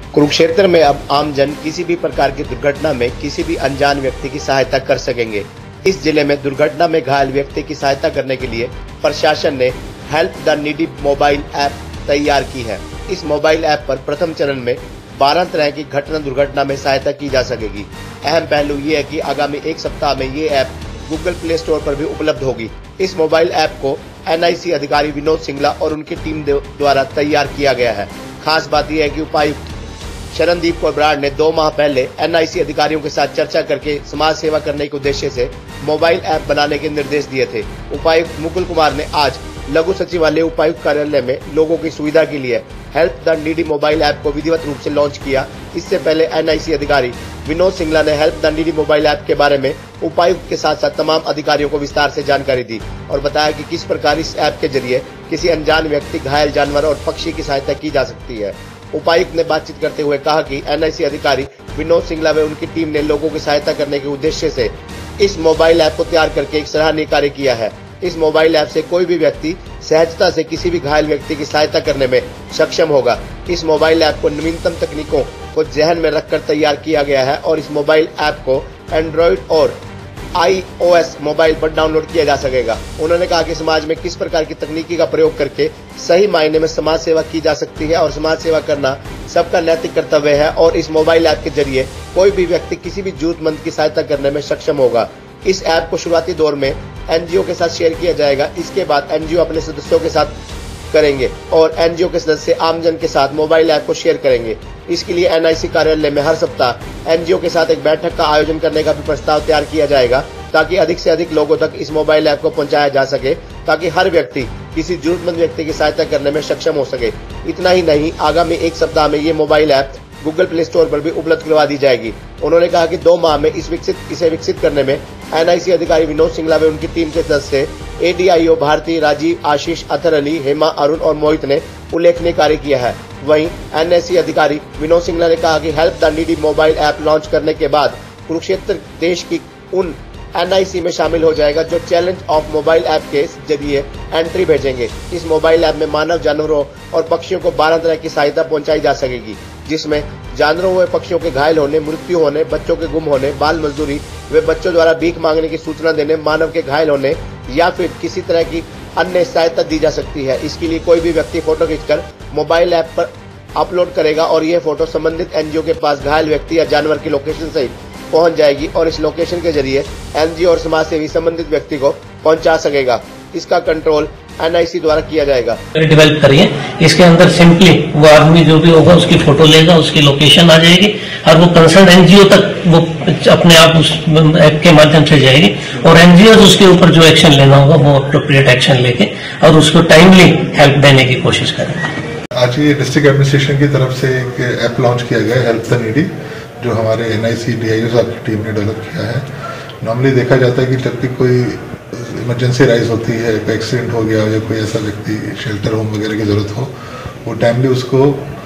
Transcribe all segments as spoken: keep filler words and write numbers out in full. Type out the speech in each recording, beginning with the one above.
कुरुक्षेत्र में अब आमजन किसी भी प्रकार की दुर्घटना में किसी भी अनजान व्यक्ति की सहायता कर सकेंगे। इस जिले में दुर्घटना में घायल व्यक्ति की सहायता करने के लिए प्रशासन ने help the needy mobile app तैयार की है। इस मोबाइल ऐप पर प्रथम चरण में बारह तरह की घटना दुर्घटना में सहायता की जा सकेगी। अहम पहलू ये है कि आगामी एक सप्ताह में ये ऐप गूगल प्ले स्टोर पर भी उपलब्ध होगी। इस मोबाइल ऐप को एन आई सी अधिकारी विनोद सिंगला और उनकी टीम द्वारा तैयार किया गया है। खास बात यह है कि उपायुक्त शरणदीप कौर बराड़ ने दो माह पहले एन आई सी अधिकारियों के साथ चर्चा करके समाज सेवा करने के उद्देश्य से मोबाइल ऐप बनाने के निर्देश दिए थे। उपायुक्त मुकुल कुमार ने आज लघु सचिवालय उपायुक्त कार्यालय में लोगों की सुविधा के लिए help the needy mobile app को विधिवत रूप से लॉन्च किया। इससे पहले एन आई सी अधिकारी विनोद सिंगला ने help the needy mobile app के बारे में उपायुक्त के साथ साथ तमाम अधिकारियों को विस्तार से जानकारी दी और बताया कि किस प्रकार इस ऐप के जरिए किसी अनजान व्यक्ति, घायल जानवर और पक्षी की सहायता की जा सकती है। उपायुक्त ने बातचीत करते हुए कहा कि एन आई सी अधिकारी विनोद सिंगला व उनकी टीम ने लोगों की सहायता करने के उद्देश्य से इस मोबाइल ऐप को तैयार करके एक सराहनीय कार्य किया है। इस मोबाइल ऐप से कोई भी व्यक्ति सहजता से किसी भी घायल व्यक्ति की सहायता करने में सक्षम होगा। इस मोबाइल ऐप को नवीनतम तकनीकों को ध्यान में रखकर तैयार किया गया है और इस मोबाइल ऐप को एंड्रॉइड और आई ओ एस मोबाइल पर डाउनलोड किया जा सकेगा। उन्होंने कहा कि समाज में किस प्रकार की तकनीकी का प्रयोग करके सही मायने में समाज सेवा की जा सकती है और समाज सेवा करना सबका नैतिक कर्तव्य है और इस मोबाइल ऐप के जरिए कोई भी व्यक्ति किसी भी जरूरतमंद की सहायता करने में सक्षम होगा। इस ऐप को शुरुआती दौर में एन जी ओ के साथ शेयर किया जाएगा। इसके बाद एन जी ओ अपने सदस्यों के साथ करेंगे और एन जी ओ के सदस्य आमजन के साथ मोबाइल ऐप को शेयर करेंगे। इसके लिए एन आई सी कार्यालय में हर सप्ताह एन जी ओ के साथ एक बैठक का आयोजन करने का भी प्रस्ताव तैयार किया जाएगा ताकि अधिक से अधिक लोगों तक इस मोबाइल ऐप को पहुंचाया जा सके, ताकि हर व्यक्ति किसी जरूरतमंद व्यक्ति की सहायता करने में सक्षम हो सके। इतना ही नहीं, आगामी एक सप्ताह में ये mobile app Google Play Store पर भी उपलब्ध करवा दी जाएगी। उन्होंने कहा कि दो माह में इस विकसित इसे विकसित करने में एन आई सी अधिकारी विनोद सिंगला व उनकी टीम के सदस्य A D I O Bharti, Rajeev, Ashish, Athar Ali, Hema, Arun और मोहित ने उल्लेखनीय कार्य किया है। वहीं एन आई सी अधिकारी विनोद सिंगला ने कहा कि help the needy mobile app launch करने के बाद कुरुक्षेत्र देश की उन एन आई सी में शामिल हो जाएगा जो चैलेंज ऑफ मोबाइल ऐप के जरिए एंट्री भेजेंगे। इस मोबाइल ऐप में मानव, जानवरों और पक्षियों को बारह तरह की सहायता पहुंचाई जा सकेगी, जिसमें जानवरों व पक्षियों के घायल होने, मृत्यु होने, बच्चों के गुम होने, बाल मजदूरी व बच्चों द्वारा भीख मांगने की सूचना देने, मानव के घायल होने या फिर किसी तरह की अन्य सहायता दी जा सकती है। इसके लिए कोई भी व्यक्ति फोटो खींचकर मोबाइल ऐप पर अपलोड करेगा और यह फोटो संबंधित एन जी ओ के पास घायल व्यक्ति या जानवर की लोकेशन सहित पहुंच जाएगी और इस लोकेशन के जरिए एन जी ओ और समाज सेवी संबंधित व्यक्ति को पहुंचा सकेगा। इसका कंट्रोल एन आई सी द्वारा किया जाएगा। डेवलप करिए, इसके अंदर सिंपली वो आदमी जो भी होगा उसकी फोटो लेगा, उसकी लोकेशन आ जाएगी और वो कंसर्न एन जी ओ तक वो अपने आप उस ऐप के माध्यम से जाएगी और एन जी ओ उसके ऊपर जो एक्शन लेना होगा वो अप्रोप्रिएट एक्शन लेके और उसको टाइमली हेल्प देने की कोशिश करेंगे। आज ये डिस्ट्रिक्ट एडमिनिस्ट्रेशन की तरफ से एक ऐप लॉन्च किया गया है, हेल्प द नीडी, जो हमारे N I C D I ओ साहब की टीम ने डेवलप किया है। नॉर्मली देखा जाता है कि जब भी कोई इमरजेंसी राइज होती है, कोई एक्सीडेंट हो गया या कोई ऐसा व्यक्ति शेल्टर होम वगैरह की जरूरत हो, वो टाइमली उसको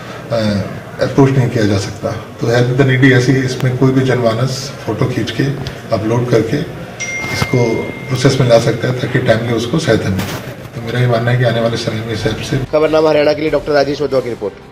अप्रोच नहीं किया जा सकता। तो हेल्प द नीडी ऐसी, इसमें कोई भी जनमानस फोटो खींच के अपलोड करके इसको प्रोसेस में ला सकता है ताकि टाइमली उसको सहायता मिल सके। तो मेरा ये मानना है कि आने वाले समय में इस ऐप से। खबरनामा हरियाणा के लिए डॉक्टर राजेश वधवा की रिपोर्ट।